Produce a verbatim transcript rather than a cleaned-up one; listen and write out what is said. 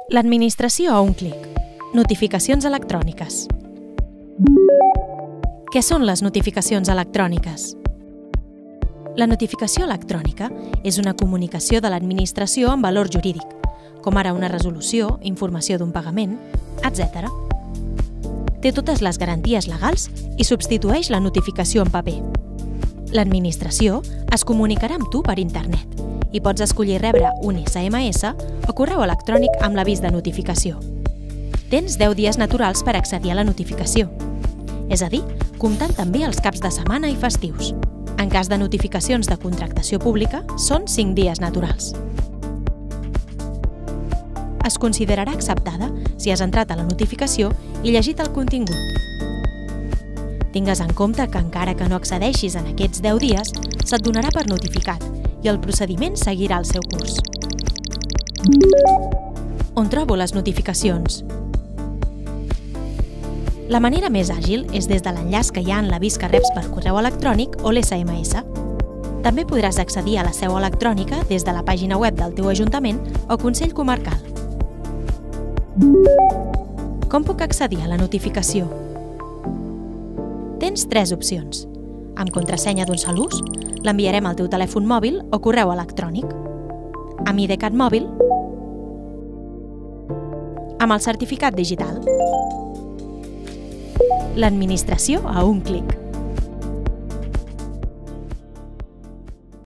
L'administració a un clic. Notificacions electròniques. Què són les notificacions electròniques? La notificació electrònica és una comunicació de l'administració amb valor jurídic, com ara una resolució, informació d'un pagament, etcètera. Té totes les garanties legals i substitueix la notificació en paper. L'administració es comunicarà amb tu per internet i pots escollir rebre un essa ema essa o correu electrònic amb l'avís de notificació. Tens deu dies naturals per accedir a la notificació, és a dir, comptant també els caps de setmana i festius. En cas de notificacions de contractació pública, són cinc dies naturals. Es considerarà acceptada si has entrat a la notificació i llegit el contingut. Tingues en compte que encara que no accedeixis en aquests deu dies, se't donarà per notificat i el procediment seguirà el seu curs. On trobo les notificacions? La manera més àgil és des de l'enllaç que hi ha en l'avís que reps per correu electrònic o l'essa ema essa. També podràs accedir a la seu electrònica des de la pàgina web del teu ajuntament o Consell Comarcal. Com puc accedir a la notificació? Tens tres opcions. Amb contrasenya d'un sol ús, l'enviarem al teu telèfon mòbil o correu electrònic. Amb i de cat mòbil. Amb el certificat digital. L'administració a un clic.